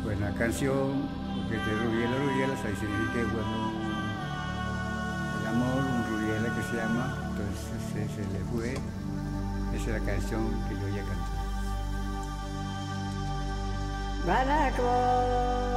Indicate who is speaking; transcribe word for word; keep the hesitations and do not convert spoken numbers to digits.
Speaker 1: Pues la canción, porque te rubiela, rubiela, ahí significa que bueno, el amor, un rubiela que se llama, entonces se, se le fue. Esa es la canción que yo ya canté.
Speaker 2: Van a